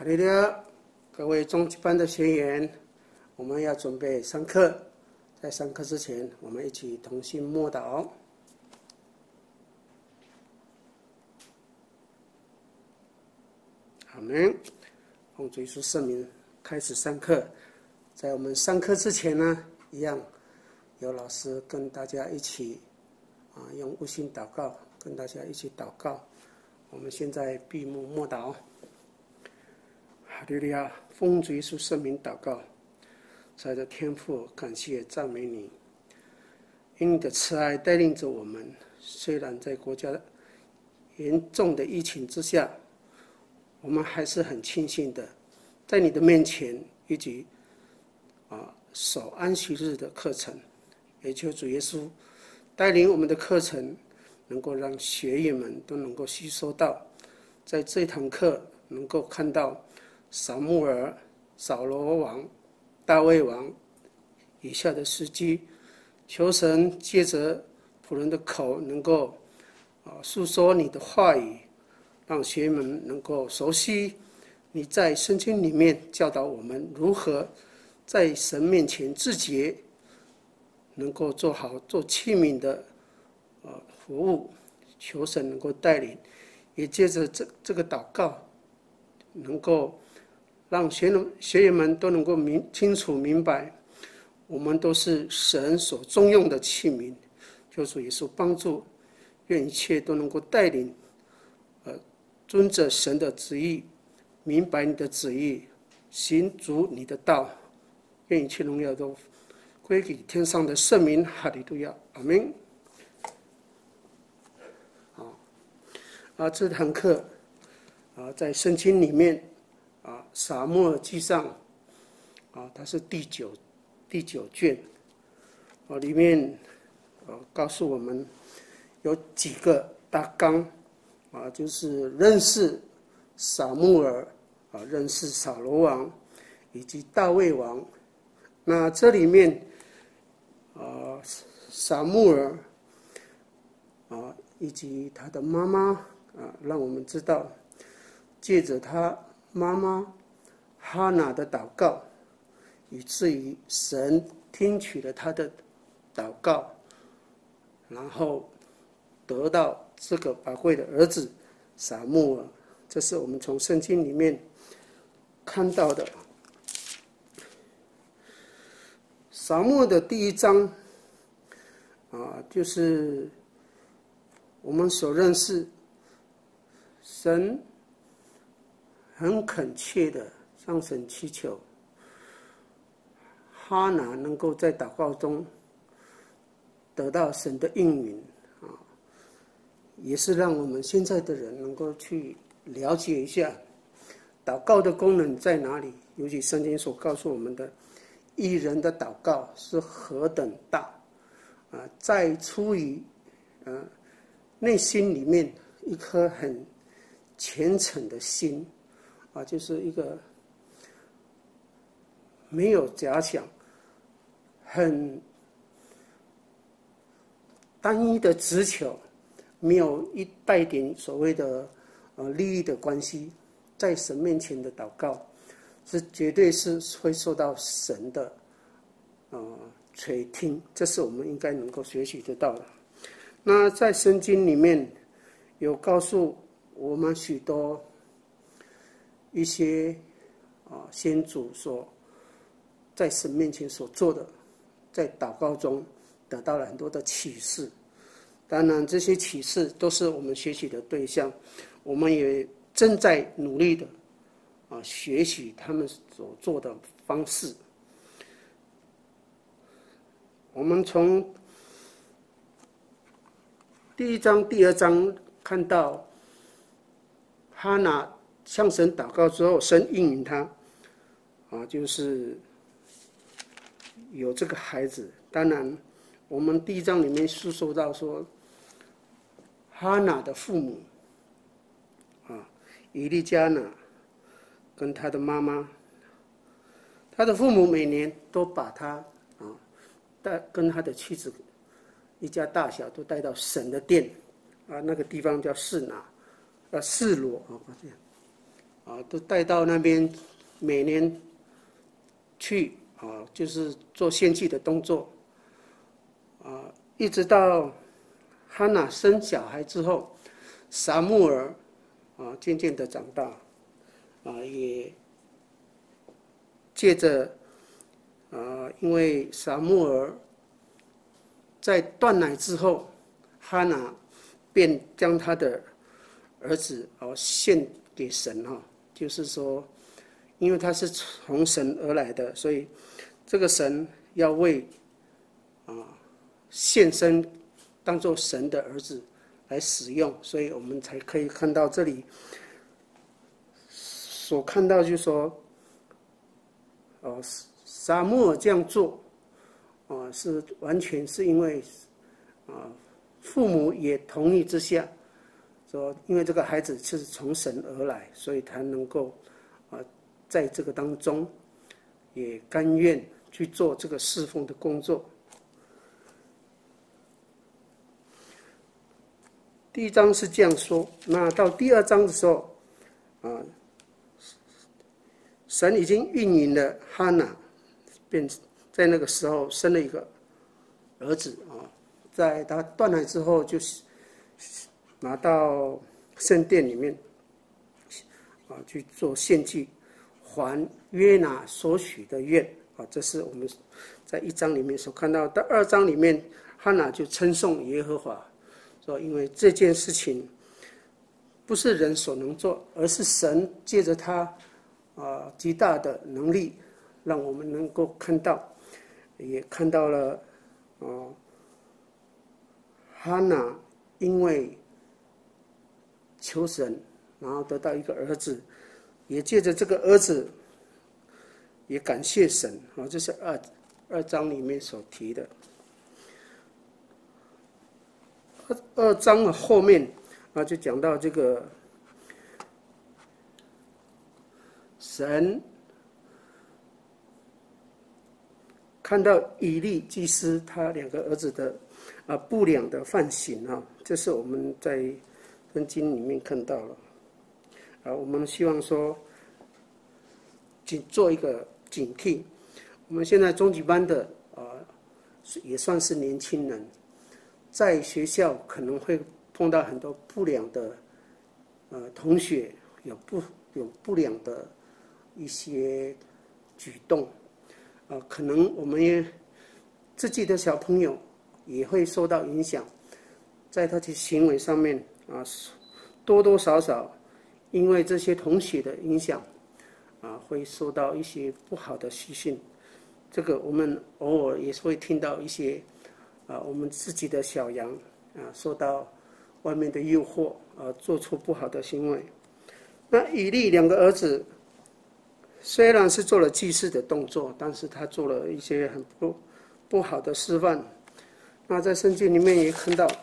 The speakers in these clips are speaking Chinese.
哈利路亚！各位中级班的学员，我们要准备上课。在上课之前，我们一起同心默祷。阿们。奉主耶稣圣名开始上课。在我们上课之前呢，一样有老师跟大家一起用悟性祷告，跟大家一起祷告。我们现在闭目默祷。哈利路亚！奉主耶稣圣名祷告，在这天父，感谢赞美你，因你的慈爱带领着我们。虽然在国家严重的疫情之下，我们还是很庆幸的，在你的面前以及守安息日的课程，也求主耶稣带领我们的课程，能够让学员们都能够吸收到，在这堂课能够看到撒母耳、扫罗王、大卫王以下的事迹，求神借着仆人的口能够诉说你的话语，让学员们能够熟悉你在圣经里面教导我们如何在神面前自洁，能够做好做器皿的服务。求神能够带领，也借着这个祷告，能够让学员们都能够清楚明白，我们都是神所重用的器皿。求主耶稣帮助，愿一切都能够带领，遵着神的旨意，明白你的旨意，行足你的道。愿一切荣耀都归给天上的圣名。哈利路亚，阿们。这堂课在圣经里面撒母耳记上它是第九卷里面告诉我们有几个大纲就是认识撒母耳认识扫罗王以及大卫王。那这里面撒母耳以及他的妈妈让我们知道，借着他妈妈哈拿的祷告，以至于神听取了他的祷告，然后得到这个宝贵的儿子撒母耳。这是我们从圣经里面看到的。撒母耳的第一章就是我们所认识神很恳切的向神祈求，哈拿能够在祷告中得到神的应允也是让我们现在的人能够去了解一下祷告的功能在哪里。尤其圣经所告诉我们的，义人的祷告是何等大在出于内心里面一颗很虔诚的心就是一个没有假想，很单一的直求，没有一带点所谓的利益的关系，在神面前的祷告是绝对是会受到神的垂听，这是我们应该能够学习得到的。那在圣经里面有告诉我们许多一些先祖所在神面前所做的，在祷告中得到了很多的启示。当然这些启示都是我们学习的对象，我们也正在努力的学习他们所做的方式。我们从第一章第二章看到哈拿向神祷告之后，神应允他就是有这个孩子。当然我们第一章里面述说到说，哈拿的父母以利加拿跟他的妈妈，他的父母每年都把他跟他的妻子一家大小都带到神的殿那个地方叫示罗都带到那边，每年去就是做献祭的动作，一直到哈娜生小孩之后，撒母耳渐渐的长大，也借着因为撒母耳在断奶之后，哈娜便将他的儿子献给神就是说，因为他是从神而来的，所以这个神要为献身当作神的儿子来使用，所以我们才可以看到这里所看到，就是说，撒母耳这样做，是完全是因为父母也同意之下，说因为这个孩子是从神而来，所以他能够在这个当中也甘愿去做这个侍奉的工作。第1章是这样说，那到第2章的时候，神已经运营了哈娜，便在那个时候生了一个儿子在他断奶之后，就拿到圣殿里面去做献祭，还约拿所许的愿这是我们在1章里面所看到。到2章里面，哈娜就称颂耶和华，说因为这件事情不是人所能做，而是神借着他极大的能力，让我们能够看到，也看到了哈娜因为求神，然后得到一个儿子，也借着这个儿子也感谢神这是2章里面所提的。2章的后面就讲到这个神看到以利祭司他2个儿子的不良的犯行这是我们在圣经里面看到了我们希望说做一个警惕。我们现在中级班的也算是年轻人，在学校可能会碰到很多不良的同学有不良的一些举动可能我们也自己的小朋友也会受到影响，在他的行为上面多多少少因为这些同学的影响会受到一些不好的习性。这个我们偶尔也会听到一些我们自己的小羊受到外面的诱惑做出不好的行为。那以利2个儿子虽然是做了祭祀的动作，但是他做了一些很不好的示范。那在圣经里面也看到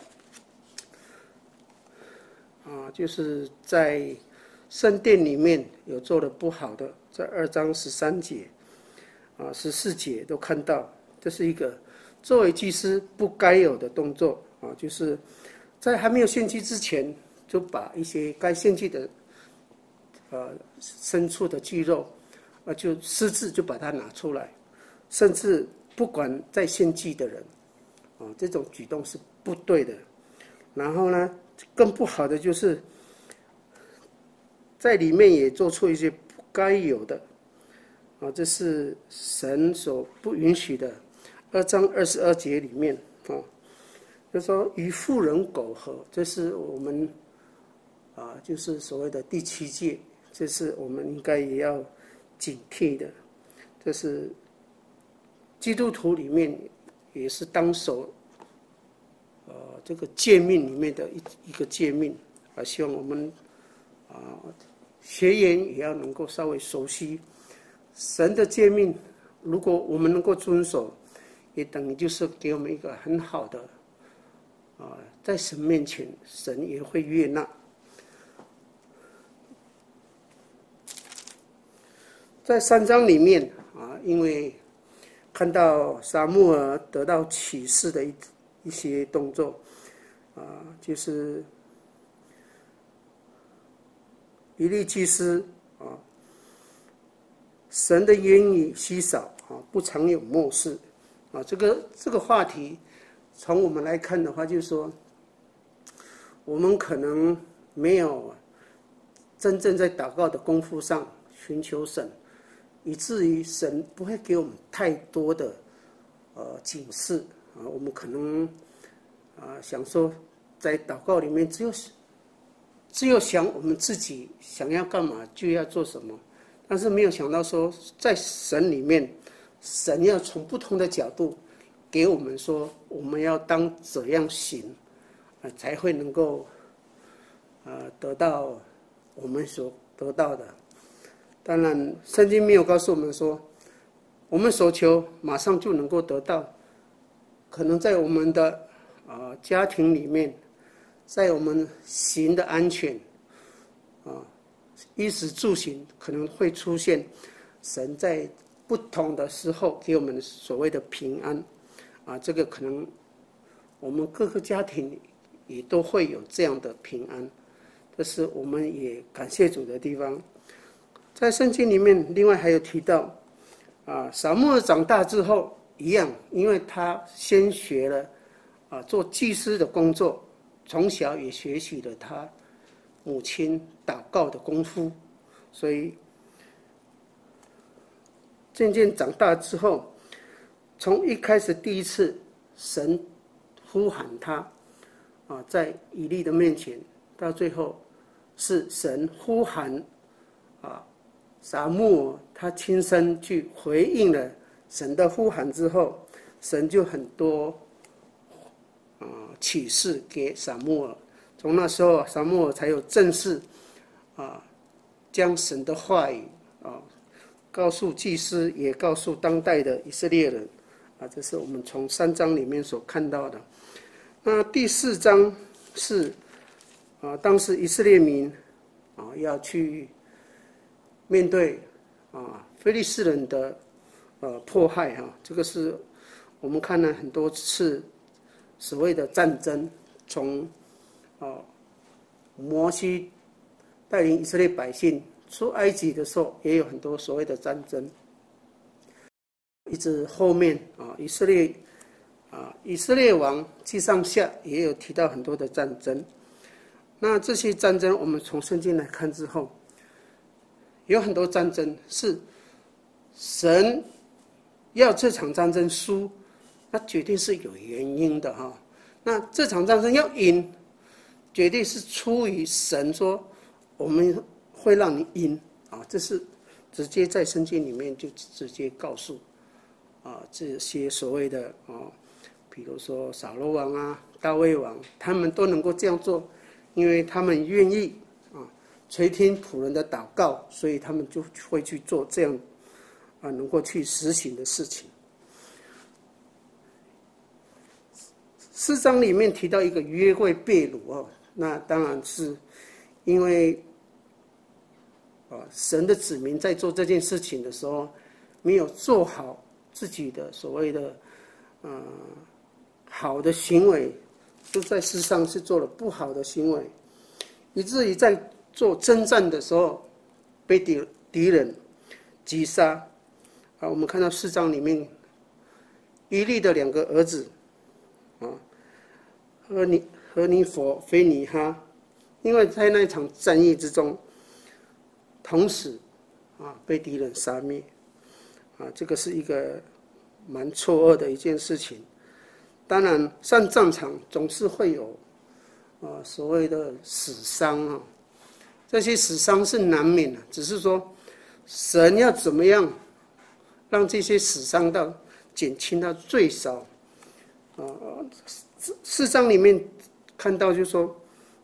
就是在圣殿里面有做的不好的，在2章13节14节都看到，这是一个作为祭司不该有的动作就是在还没有献祭之前，就把一些该献祭的牲畜的肌肉就私自就把它拿出来，甚至不管在献祭的人这种举动是不对的。然后呢，更不好的就是在里面也做出一些不该有的这是神所不允许的。2章22节里面就说与妇人苟合，这是我们就是所谓的第7戒，这是我们应该也要警惕的。这是基督徒里面也是当守这个诫命里面的一个诫命希望我们学员也要能够稍微熟悉神的诫命。如果我们能够遵守，也等于就是给我们一个很好的在神面前神也会悦纳。在3章里面因为看到撒母耳得到启示的一些动作就是以利祭司神的言语稀少啊，不常有漠视啊。这个话题，从我们来看的话，就是说，我们可能没有真正在祷告的功夫上寻求神，以至于神不会给我们太多的警示啊。我们可能想说，在祷告里面只有想我们自己想要干嘛就要做什么，但是没有想到说，在神里面，神要从不同的角度给我们说，我们要当怎样行，才会能够得到我们所得到的。当然，圣经没有告诉我们说，我们所求马上就能够得到，可能在我们的家庭里面，在我们行的安全衣食住行，可能会出现神在不同的时候给我们所谓的平安这个可能我们各个家庭也都会有这样的平安，这是我们也感谢主的地方。在圣经里面，另外还有提到撒母耳长大之后一样，因为他先学了做祭司的工作，从小也学习了他母亲祷告的功夫，所以渐渐长大之后，从一开始第一次神呼喊他在以利的面前，到最后是神呼喊撒母耳他亲身去回应了神的呼喊之后，神就很多启示给撒母耳。从那时候，撒母耳才有正式将神的话语告诉祭司，也告诉当代的以色列人这是我们从3章里面所看到的。那第4章是当时以色列民要去面对非利士人的迫害这个是我们看了很多次所谓的战争，从摩西带领以色列百姓出埃及的时候，也有很多所谓的战争，一直后面以色列王记上下也有提到很多的战争。那这些战争，我们从圣经来看之后，有很多战争是神要这场战争输，那绝对是有原因的那这场战争要赢，绝对是出于神说我们会让你赢这是直接在圣经里面就直接告诉这些所谓的比如说扫罗王大卫王，他们都能够这样做，因为他们愿意垂听仆人的祷告，所以他们就会去做这样能够去实行的事情。4章里面提到一个约柜被掳那当然是因为神的子民在做这件事情的时候，没有做好自己的所谓的好的行为，就在世上是做了不好的行为，以至于在做征战的时候被敌人击杀我们看到4章里面以利的2个儿子何尼佛、非尼哈，因为在那场战役之中同时被敌人杀灭这个是一个蛮错愕的一件事情。当然上战场总是会有所谓的死伤这些死伤是难免的，只是说神要怎么样让这些死伤减轻到最少4章里面看到就是说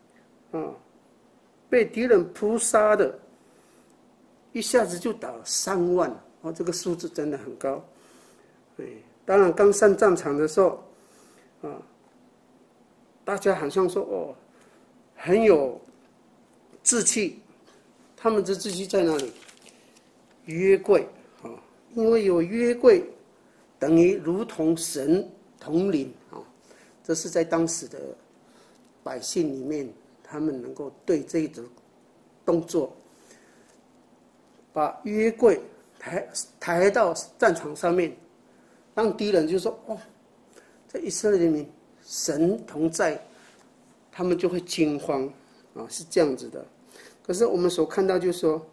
被敌人扑杀的一下子就打了3万这个数字真的很高当然刚上战场的时候大家好像说很有志气，他们的志气在哪里？约柜因为有约柜等于如同神同领这是在当时的百姓里面，他们能够对这一种动作把约柜抬到战场上面，让敌人就说：“哦，这以色列人民神同在，他们就会惊慌啊，是这样子的。”可是我们所看到就是说，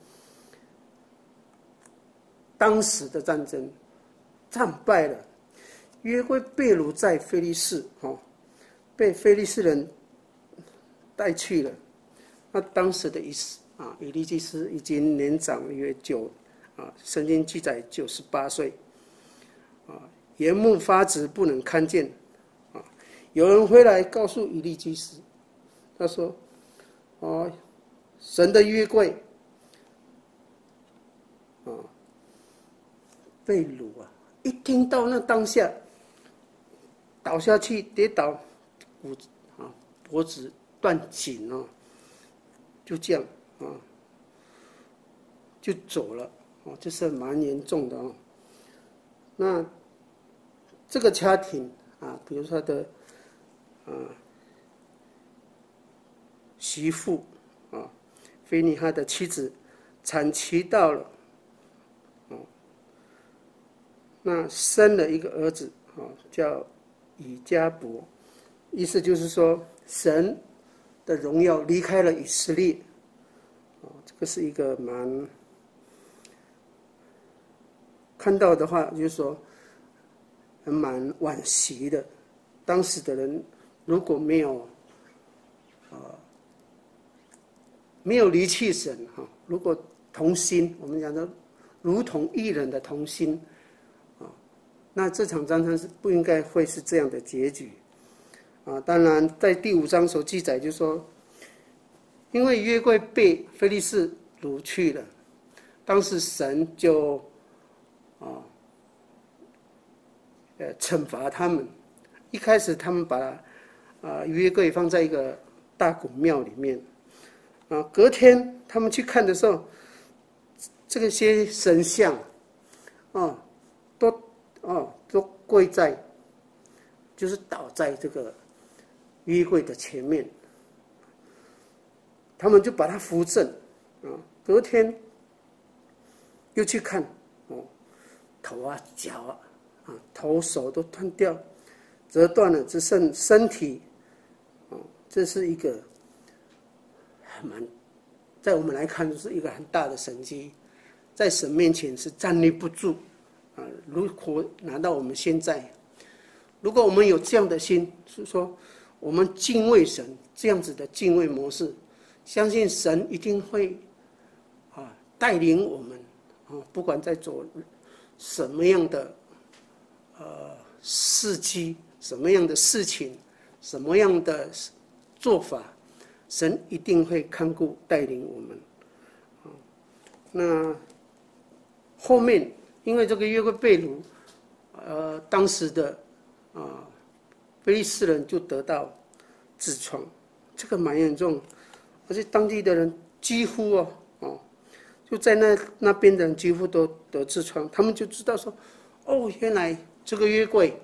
当时的战争战败了，约柜被掳在非利士，被非利士人带去了。那当时的以利基斯已经年长约圣经记载98岁，眼目发直，不能看见。有人回来告诉以利基斯，他说：“神的约柜被掳啊！”一听到那当下，倒下去跌倒，脖子断颈啊，就这样啊，就走了这是蛮严重的哦。那这个家庭比如说他的媳妇菲尼哈的妻子产期到了，那生了一个儿子叫以迦伯，意思就是说神的荣耀离开了以色列，这个是一个蛮看到的话，就是说蛮惋惜的。当时的人如果没有离弃神如果同心，我们讲的如同一人的同心那这场战争是不应该会是这样的结局当然在第5章所记载就是说，因为约柜被非利士掳去了，当时神就惩罚他们。一开始他们把约柜放在一个大古庙里面隔天他们去看的时候，这些神像都跪在，就是倒在这个约柜的前面，他们就把它扶正隔天又去看头脚头手都断掉折断了，只剩身体这是一个在我们来看是一个很大的神迹，在神面前是站立不住如果拿到我们现在，如果我们有这样的心，是说我们敬畏神这样子的敬畏模式，相信神一定会带领我们不管在做什么样的事迹，什么样的事情，什么样的做法，神一定会看顾带领我们那后面因为这个约柜被掳当时的非利士人就得到痔疮，这个蛮严重，而且当地的人几乎就在那边的人几乎都得痔疮，他们就知道说原来这个约柜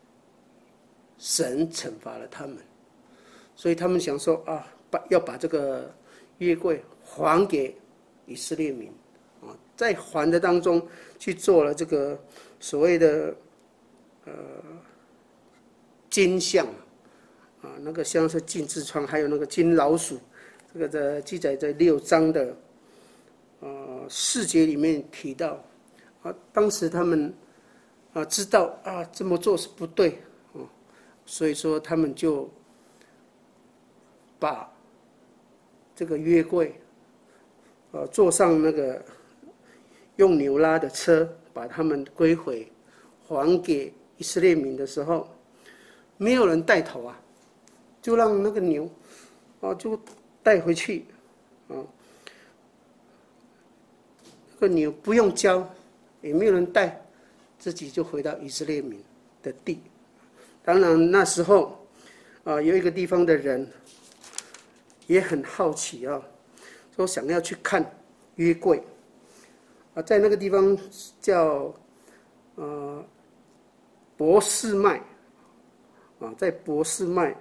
神惩罚了他们，所以他们想说要把这个约柜还给以色列民在还的当中去做了这个所谓的金像那个像是金痔疮，还有那个金老鼠，这个的记载在6章的4节里面提到当时他们知道这么做是不对所以说他们就把这个约柜坐上那个用牛拉的车，把他们归回还给以色列民的时候，没有人带头就让那个牛就带回去那个牛不用交，也没有人带，自己就回到以色列民的地。当然那时候有一个地方的人也很好奇说想要去看约柜在那个地方叫伯示麦在伯示麦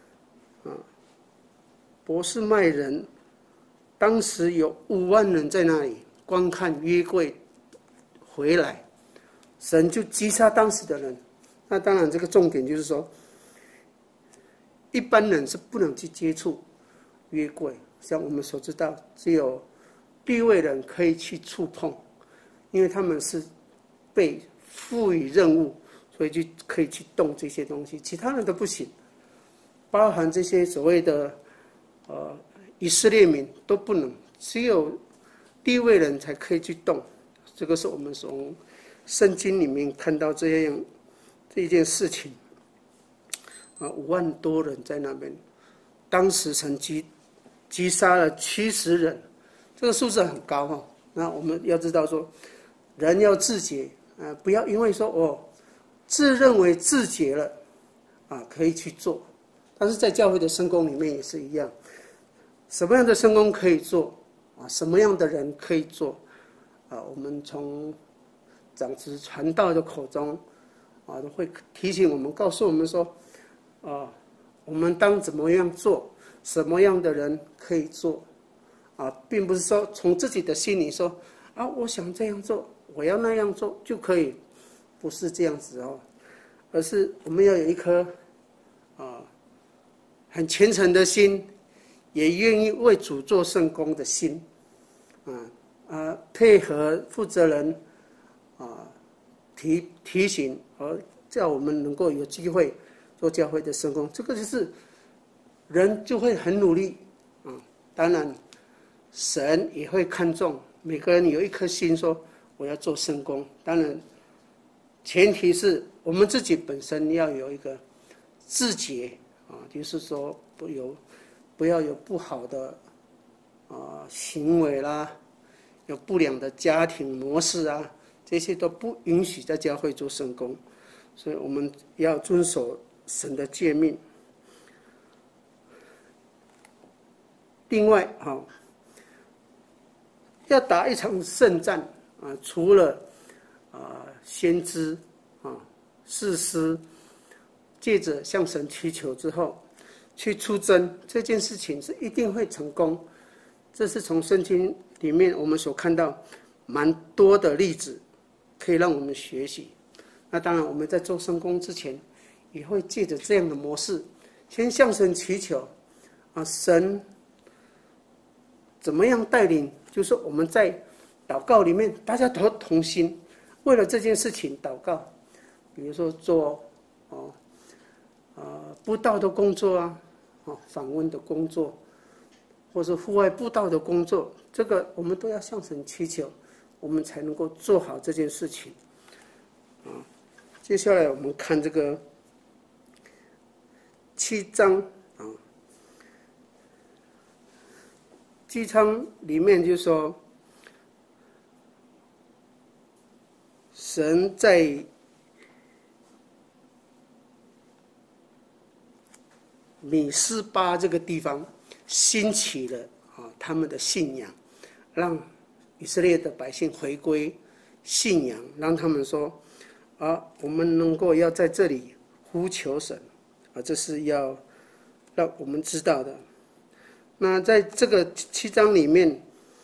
伯示麦人当时有5万人在那里观看约柜回来，神就击杀当时的人。那当然，这个重点就是说，一般人是不能去接触约柜，像我们所知道，只有利未人可以去触碰，因为他们是被赋予任务，所以就可以去动这些东西，其他人都不行，包含这些所谓的以色列民都不能，只有利未人才可以去动。这个是我们从圣经里面看到这一件事情，5万多人在那边，当时曾击杀了70人，这个数字很高哈。那我们要知道说，人要自洁不要因为说自认为自洁了可以去做，但是在教会的圣工里面也是一样，什么样的圣工可以做什么样的人可以做我们从长子传道的口中都会提醒我们，告诉我们说我们当怎么样做，什么样的人可以做并不是说从自己的心里说我想这样做，我要那样做就可以，不是这样子而是我们要有一颗很虔诚的心，也愿意为主做圣工的心配合负责人提醒，而叫我们能够有机会做教会的圣工，这个就是人就会很努力当然神也会看重每个人有一颗心说我要做圣工，当然前提是我们自己本身要有一个自洁就是说不要有不好的行为啦，有不良的家庭模式这些都不允许在教会做圣工，所以我们要遵守神的诫命。另外要打一场胜战除了先知士师借着向神祈求之后去出征，这件事情是一定会成功。这是从圣经里面我们所看到蛮多的例子可以让我们学习。那当然我们在做圣工之前也会借着这样的模式先向神祈求神怎么样带领，就是我们在祷告里面大家都同心为了这件事情祷告，比如说做布道的工作访问的工作，或是户外布道的工作，这个我们都要向神祈求，我们才能够做好这件事情接下来我们看这个7章7章里面就说神在米斯巴这个地方兴起了他们的信仰，让以色列的百姓回归信仰，让他们说我们能够要在这里呼求神这是要让我们知道的。那在这个7章里面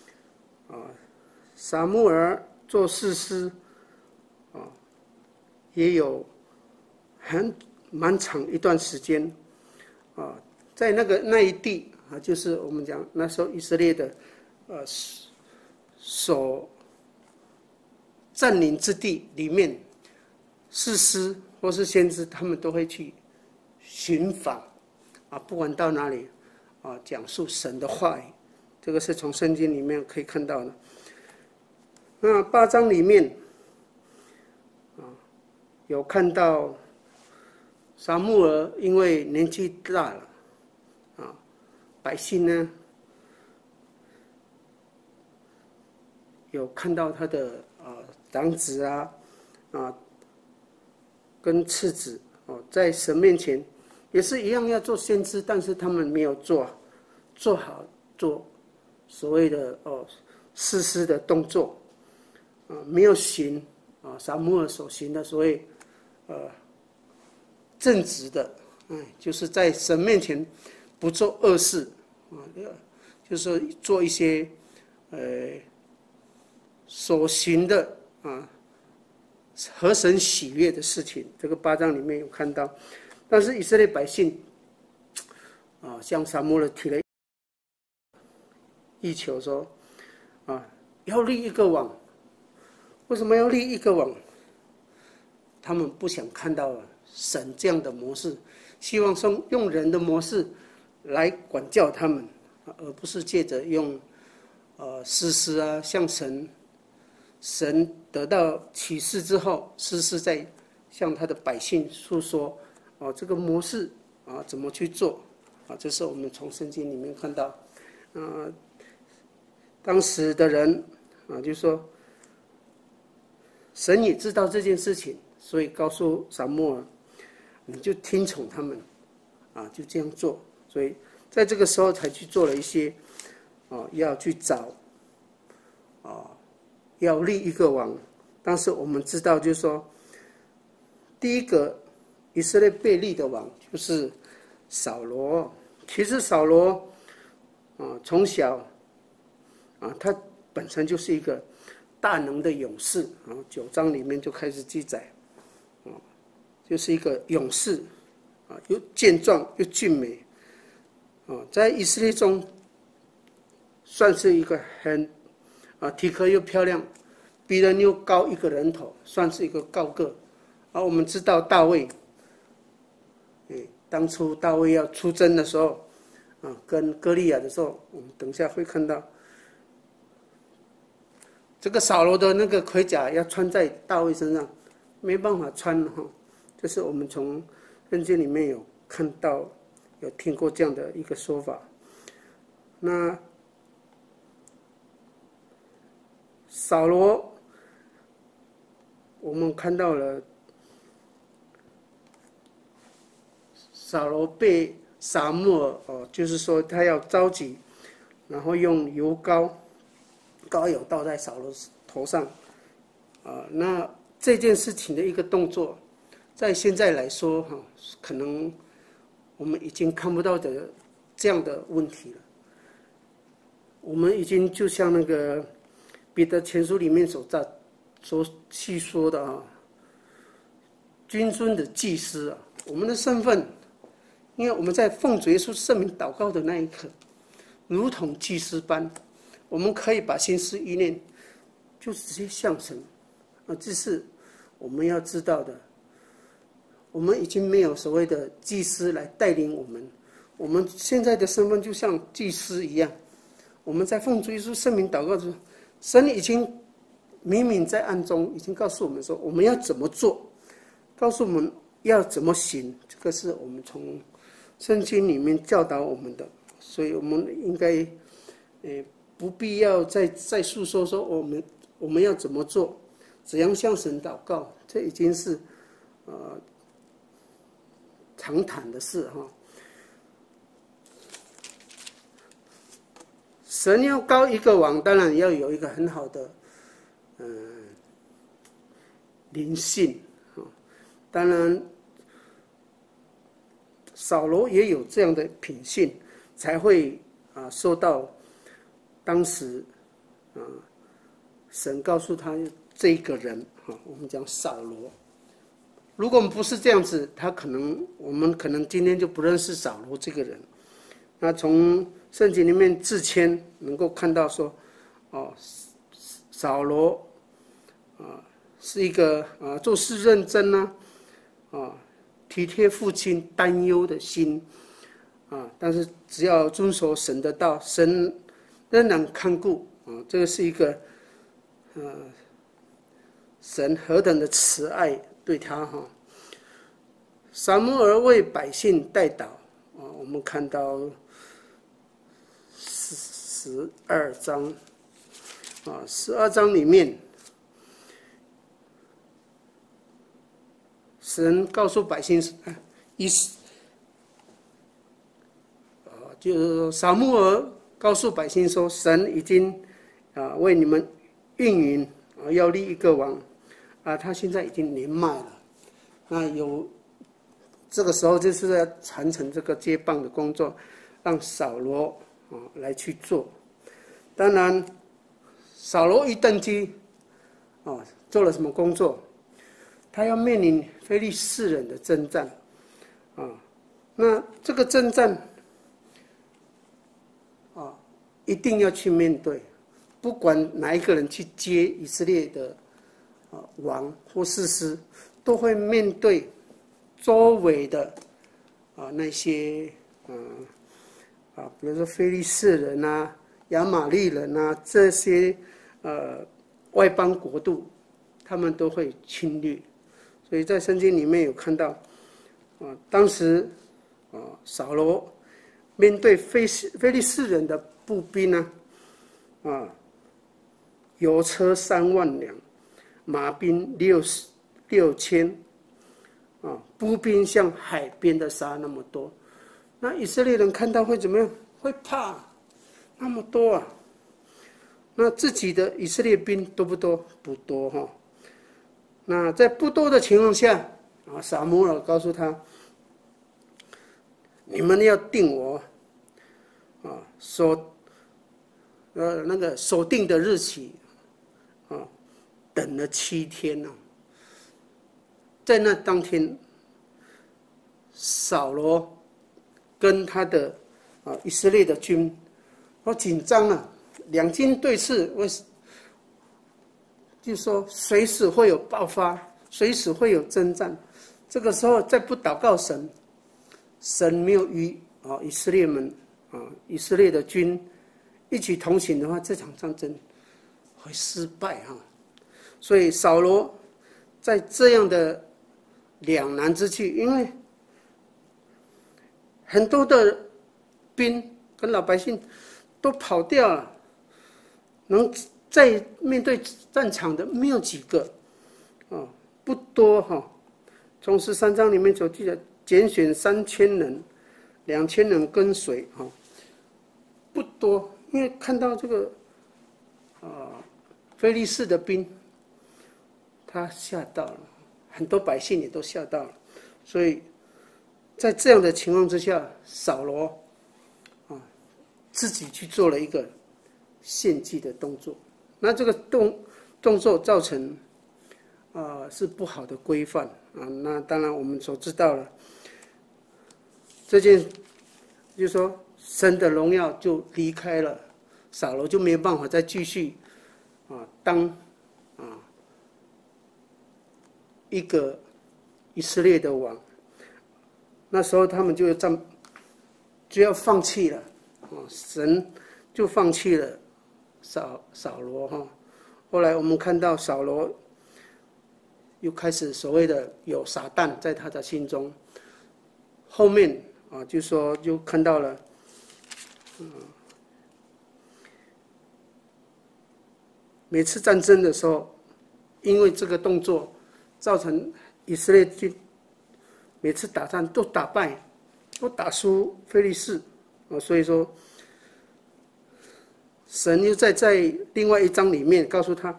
撒母耳做士师也有蛮长一段时间在那一地就是我们讲那时候以色列的所占领之地里面，士师或是先知他们都会去寻访不管到哪里讲述神的话语，这个是从圣经里面可以看到的。那8章里面有看到撒母耳因为年纪大了百姓呢有看到他的长子跟次子在神面前也是一样要做先知，但是他们没有做好做所谓的士师的动作没有行撒母耳所行的所谓正直的就是在神面前不做恶事就是做一些所行的合神喜悦的事情。这个8章里面有看到，但是以色列百姓向撒母耳提了意求说，要立一个王。为什么要立一个王？他们不想看到神这样的模式，希望用人的模式来管教他们，而不是借着用士师啊，向神得到启示之后，士师在向他的百姓诉说这个模式怎么去做这是我们从圣经里面看到当时的人就说神也知道这件事情，所以告诉撒母耳，你就听从他们就这样做。所以在这个时候才去做了一些要去找要立一个王。但是我们知道就是说，第一个以色列被立的王就是扫罗。其实扫罗从小他本身就是一个大能的勇士9章里面就开始记载就是一个勇士又健壮又俊美在以色列中算是一个很体格又漂亮，比人又高1个人头，算是一个高个。我们知道大卫当初大卫要出征的时候跟歌利亚的时候，我们等一下会看到这个扫罗的那个盔甲要穿在大卫身上，没办法穿这是我们从圣经里面有看到有听过这样的一个说法。那扫罗我们看到了扫罗被撒母耳就是说他要召集，然后用油膏油倒在扫罗头上那这件事情的一个动作在现在来说可能我们已经看不到的这样的问题了。我们已经就像那个彼得前书里面所细说的君尊的祭司我们的身份，因为我们在奉主耶稣圣名祷告的那一刻，如同祭司般，我们可以把心思意念就直接向神这是我们要知道的。我们已经没有所谓的祭司来带领我们，我们现在的身份就像祭司一样。我们在奉主耶稣圣名祷告的时候，神已经明明在暗中已经告诉我们说我们要怎么做，告诉我们要怎么行，这个是我们从圣经里面教导我们的。所以我们应该不必要再诉说说我们要怎么做，怎样向神祷告，这已经是常谈的事神要膏一个王，当然要有一个很好的灵性当然扫罗也有这样的品性，才会受到当时神告诉他这一个人我们讲扫罗。如果我们不是这样子，我们可能今天就不认识扫罗这个人。那从圣经里面自谦能够看到说扫罗是一个做事认真体贴父亲担忧的心但是只要遵守神的道，神仍然看顾这个是一个神何等的慈爱对他撒母耳为百姓代祷我们看到12章12章里面，神告诉百姓就是说撒母耳告诉百姓说，神已经为你们应允要立一个王他现在已经年迈了，那这个时候就是要传承这个接棒的工作，让扫罗来去做。当然扫罗一登基做了什么工作？ 他要面临非利士人的征战，那这个征战，一定要去面对，不管哪一个人去接以色列的王或士师，都会面对周围的那些比如说非利士人啊、亚玛力人啊这些外邦国度，他们都会侵略。所以在圣经里面有看到，当时扫罗面对非利士人的步兵呢，油车3万辆，马兵6000，步兵像海边的沙那么多。那以色列人看到会怎么样？会怕，那么多啊！那自己的以色列兵多不多？不多哈。那在不多的情况下，撒母耳告诉他：“你们要定我那个锁定的日期等了7天了。在那当天，扫罗跟他的以色列的军紧张了，两军对峙，就是说随时会有爆发，随时会有征战。这个时候再不祷告神，神没有与以色列们以色列的军一起同行的话，这场战争会失败哈。所以扫罗在这样的两难之际，因为很多的兵跟老百姓都跑掉了，能再面对战场的没有几个，不多哈。从13章里面所记的，拣选3000人，2000人跟随不多。因为看到这个非利士的兵，他吓到了，很多百姓也都吓到了，所以在这样的情况之下，扫罗自己去做了一个献祭的动作。那这个动作造成是不好的规范那当然我们所知道了，这件就是说神的荣耀就离开了扫罗，就没有办法再继续当一个以色列的王。那时候他们就要放弃了神就放弃了扫罗哈。后来我们看到扫罗又开始所谓的有撒旦在他的心中。后面就说就看到了每次战争的时候，因为这个动作造成以色列军每次打仗都打败，都打输非利士所以说神又在另外一章里面告诉他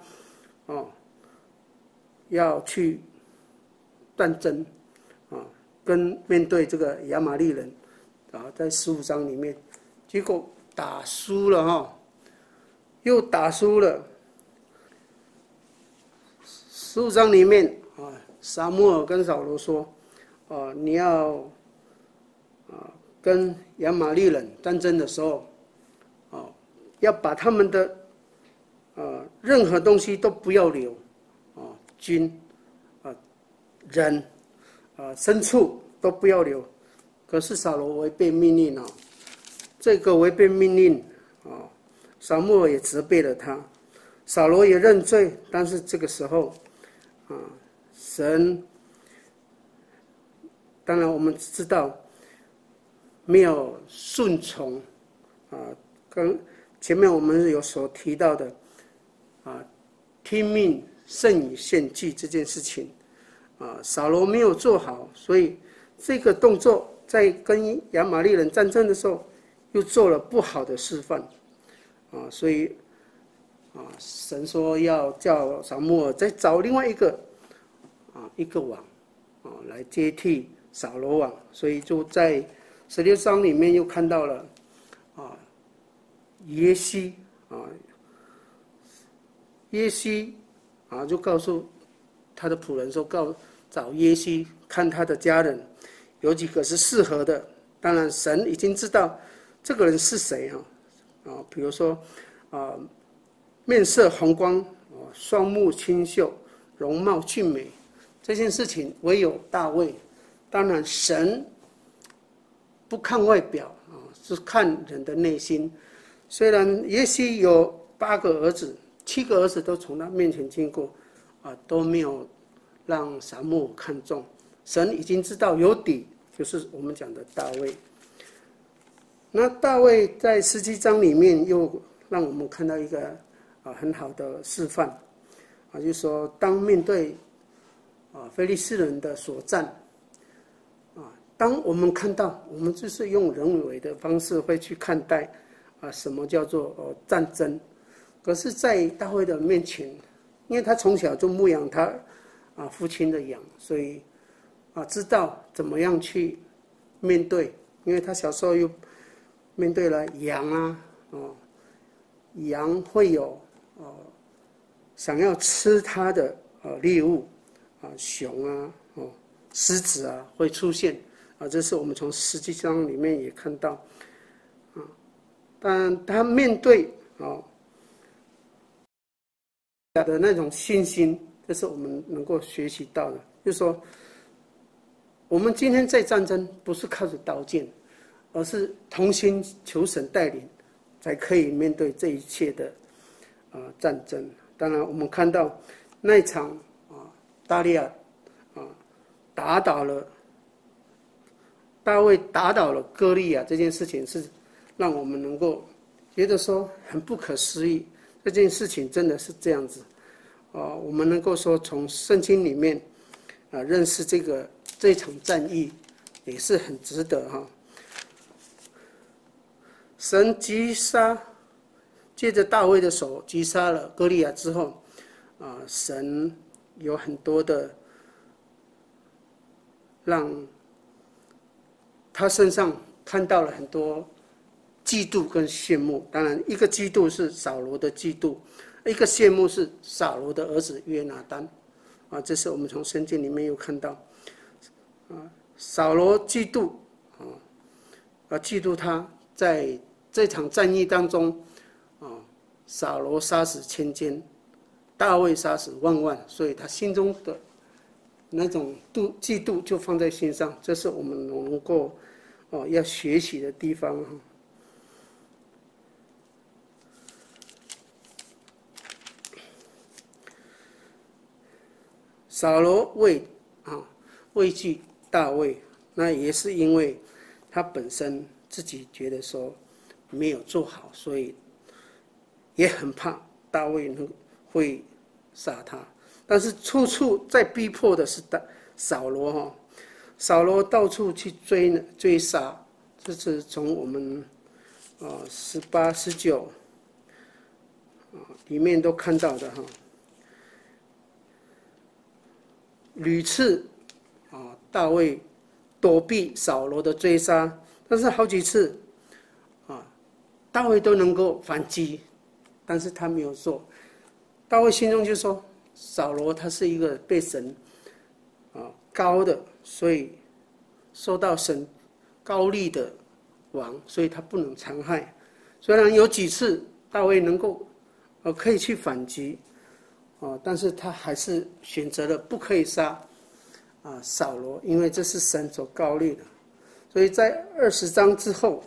要去战争跟面对这个亚玛力人在15章里面，结果打输了又打输了。15章里面撒母耳跟扫罗说你要跟亚玛力人战争的时候要把他们的任何东西都不要留军人牲畜都不要留。可是扫罗违背命令这个违背命令撒母耳也责备了他，扫罗也认罪。但是这个时候神当然我们知道没有顺从跟前面我们有所提到的听命胜于献祭这件事情扫罗没有做好，所以这个动作在跟亚玛力人战争的时候又做了不好的示范所以神说要叫撒母耳再找另外一个王来接替扫罗王。所以就在16章里面又看到了耶西就告诉他的仆人说找耶西看他的家人，有几个是适合的。当然，神已经知道这个人是谁比如说面色红光，双目清秀，容貌俊美，这件事情唯有大卫。当然，神不看外表是看人的内心。虽然耶西有8个儿子，7个儿子都从他面前经过，都没有让撒母耳看中。神已经知道有底，就是我们讲的大卫。那大卫在17章里面又让我们看到一个很好的示范就是说，当面对非利士人的所战当我们看到，我们就是用人为的方式会去看待什么叫做战争。可是，在大卫的面前，因为他从小就牧养他父亲的羊，所以知道怎么样去面对。因为他小时候又面对了羊羊会有想要吃他的猎物熊狮子会出现这是我们从17章里面也看到但他面对的那种信心，这是我们能够学习到的。就是说，我们今天在战争不是靠着刀剑，而是同心求神带领，才可以面对这一切的战争。当然，我们看到那一场大利亚大卫打倒了歌利亚这件事情，是让我们能够觉得说很不可思议。这件事情真的是这样子我们能够说从圣经里面认识这场战役也是很值得神击杀，借着大卫的手击杀了歌利亚之后神有很多的让他身上看到了很多嫉妒跟羡慕。当然，一个嫉妒是扫罗的嫉妒，一个羡慕是扫罗的儿子约拿单这是我们从圣经里面有看到扫罗嫉妒嫉妒他在这场战役当中扫罗杀死千千，大卫杀死万万，所以他心中的那种嫉妒就放在心上。这是我们能够要学习的地方扫罗畏惧大卫，那也是因为他本身自己觉得说没有做好，所以也很怕大卫会杀他。但是处处在逼迫的是扫罗扫罗到处去追杀，这是从我们18、19里面都看到的屡次大卫躲避扫罗的追杀，但是好几次大卫都能够反击，但是他没有做。大卫心中就说，扫罗他是一个被神高的，所以受到神高立的王，所以他不能残害。虽然有几次大卫能够可以去反击但是他还是选择了不可以杀扫罗，因为这是神所高立的。所以在20章之后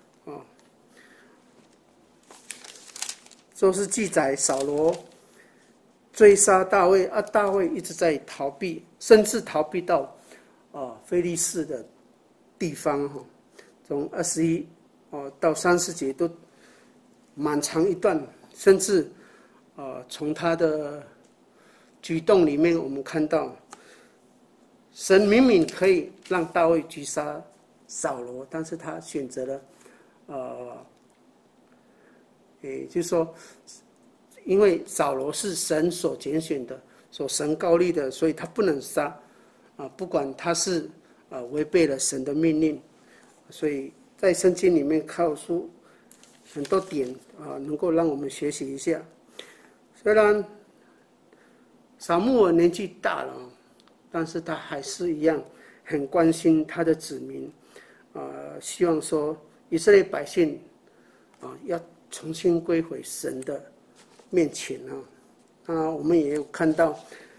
都是记载扫罗追杀大卫大卫一直在逃避，甚至逃避到非利士的地方从21到30节都蛮长一段，甚至从他的举动里面我们看到神明明可以让大卫击杀扫罗，但是他选择了也就是说，因为扫罗是神所拣选的，所神高立的，所以他不能杀不管他是违背了神的命令。所以在圣经里面告诉很多点能够让我们学习一下。虽然撒母耳年纪大了，但是他还是一样很关心他的子民，希望说以色列百姓要重新归回神的面前我们也有看到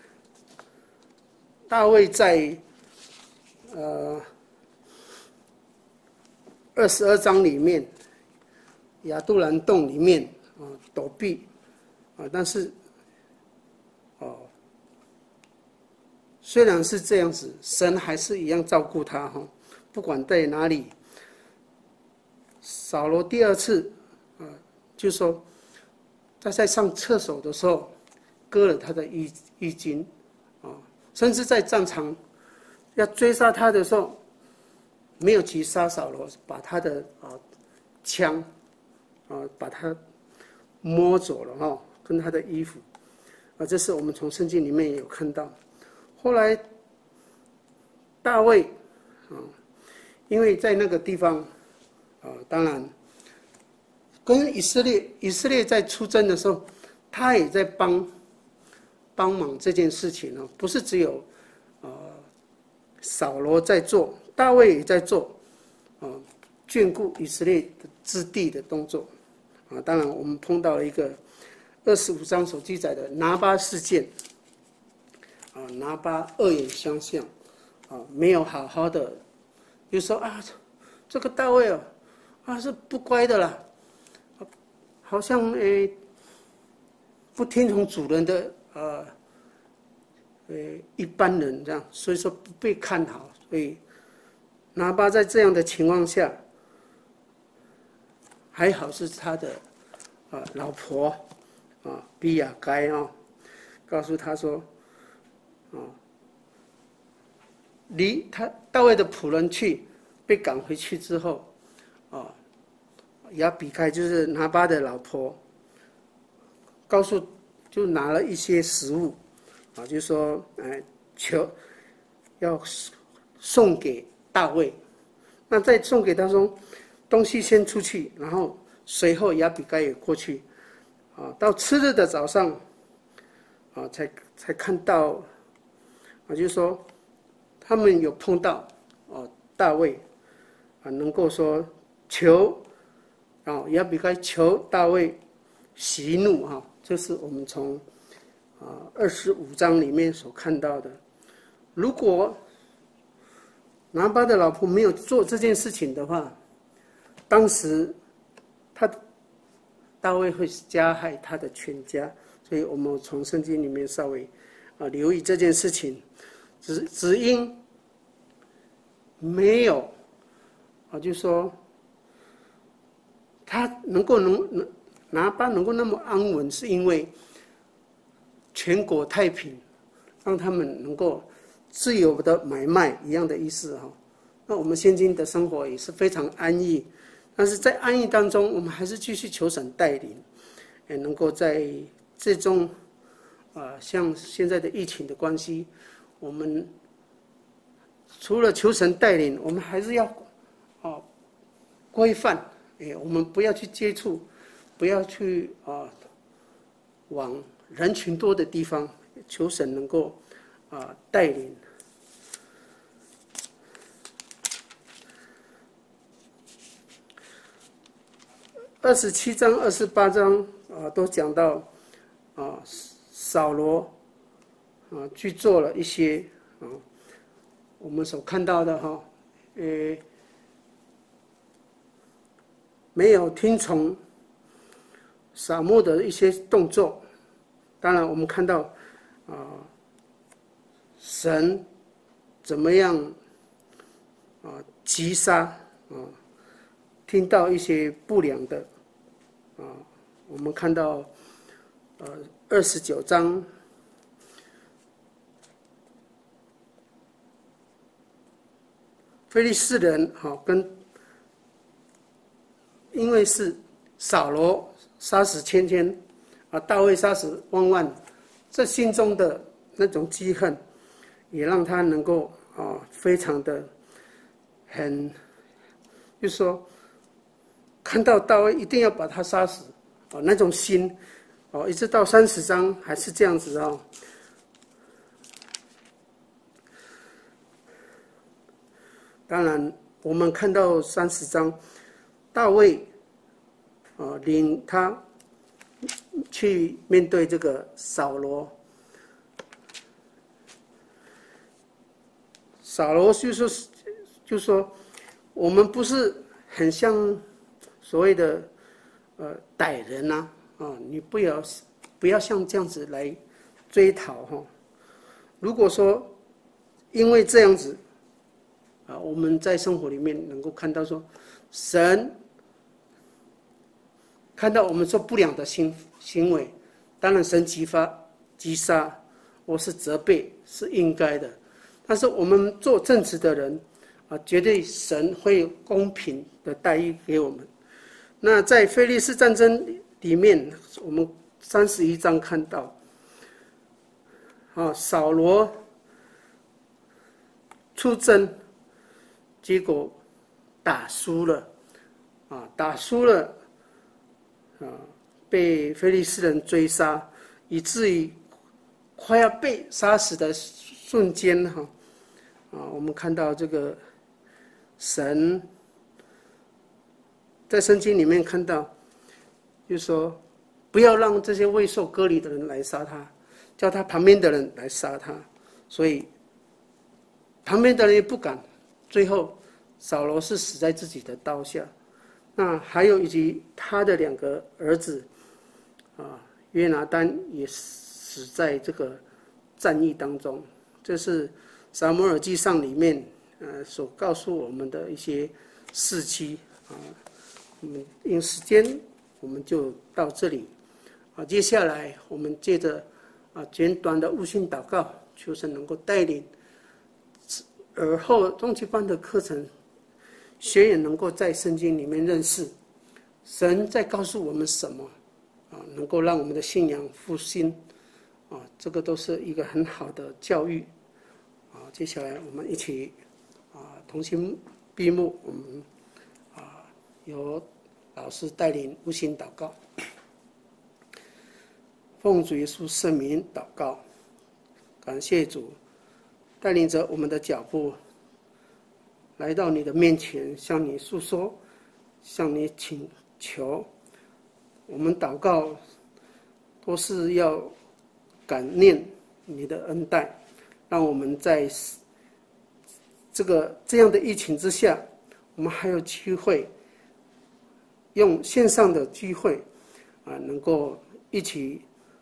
大卫在22章里面亚杜兰洞里面躲避但是虽然是这样子，神还是一样照顾他不管在哪里。扫罗第二次就说他在上厕所的时候割了他的衣襟甚至在战场要追杀他的时候，没有击杀扫罗，把他的枪把他摸走了跟他的衣服这是我们从圣经里面也有看到。后来大卫因为在那个地方当然跟以色列在出征的时候，他也在帮忙这件事情不是只有扫罗在做，大卫也在做眷顾以色列之地的动作当然我们碰到了一个25章所记载的拿巴事件拿巴恶言相向没有好好的就说这个大卫是不乖的啦好像不听从主人的一般人这样，所以说不被看好。所以拿巴在这样的情况下，还好是他的老婆比亚该告诉他说离他大卫的仆人去被赶回去之后亚比该就是拿巴的老婆，就拿了一些食物就说求要送给大卫。那再送给他说东西先出去，然后随后亚比该也过去到次日的早上才看到就是说他们有碰到大卫能够说求亚比该求大卫息怒这是我们从25章里面所看到的。如果拿巴的老婆没有做这件事情的话，当时大卫会加害他的全家。所以我们从圣经里面稍微留意这件事情，只因没有就说他拿巴能够那么安稳，是因为全国太平，让他们能够自由的买卖一样的意思那我们现今的生活也是非常安逸，但是在安逸当中，我们还是继续求神带领，也能够在这种像现在的疫情的关系，我们除了求神带领，我们还是要规范，我们不要去接触，不要去往人群多的地方，求神能够带领。27章、28章都讲到扫罗去做了一些我们所看到的没有听从撒母耳的一些动作。当然我们看到神怎么样击杀听到一些不良的我们看到29章非利士人因为是扫罗杀死千千大卫杀死万万，这心中的那种积恨也让他能够非常的就是说看到大卫一定要把他杀死那种心一直到30章还是这样子当然，我们看到30章，大卫领他去面对这个扫罗。扫罗就说，我们不是很像所谓的歹人呐，你不要像这样子来追讨哈。如果说因为这样子我们在生活里面能够看到说，神看到我们做不良的行为，当然神击杀或是责备是应该的，但是我们做正直的人绝对神会有公平的待遇给我们。那在非利士战争里面，我们31章看到扫罗出征，结果打输了被非利士人追杀，以至于快要被杀死的瞬间我们看到这个神在圣经里面看到，就是说不要让这些未受割礼的人来杀他，叫他旁边的人来杀他，所以旁边的人也不敢，最后扫罗是死在自己的刀下。那还有以及他的2个儿子约拿单也死在这个战役当中。这是撒母耳记上里面所告诉我们的一些事迹我们因时间我们就到这里接下来我们借着简短的悟性祷告，求神能够带领而后中期班的课程，学员能够在圣经里面认识神在告诉我们什么能够让我们的信仰复兴这个都是一个很好的教育接下来我们一起同心闭目，我们由老师带领悟性祷告。奉主耶稣圣名祷告，感谢主带领着我们的脚步来到你的面前，向你诉说，向你请求。我们祷告都是要感念你的恩待，让我们在这样的疫情之下，我们还有机会用线上的机会能够一起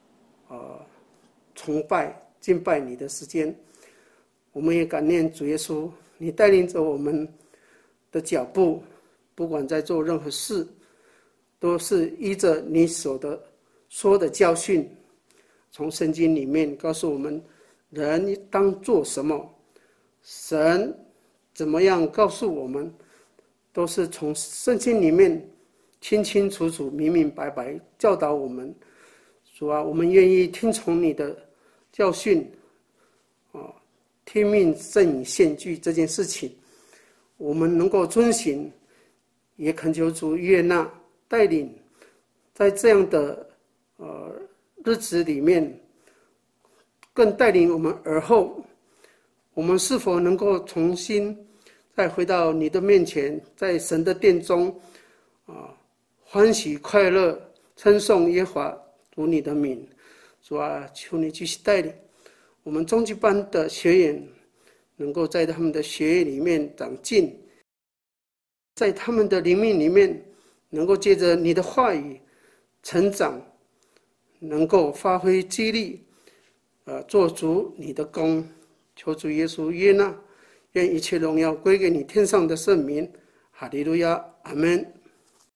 崇拜敬拜你的时间。我们也感念主耶稣，你带领着我们的脚步，不管在做任何事，都是依着你说的教训，从圣经里面告诉我们人当做什么，神怎么样告诉我们，都是从圣经里面清清楚楚明明白白教导我们。主啊，我们愿意听从你的教训听命胜于献祭这件事情，我们能够遵行，也恳求主悦纳带领，在这样的日子里面，更带领我们而后，我们是否能够重新再回到你的面前，在神的殿中欢喜快乐称颂耶和华主你的名。主啊，求你继续带领我们中级班的学员，能够在他们的学业里面长进，在他们的灵命里面能够借着你的话语成长，能够发挥激励做足你的功。求主耶稣悦纳，愿一切荣耀归给你天上的圣名。哈利路亚，阿们。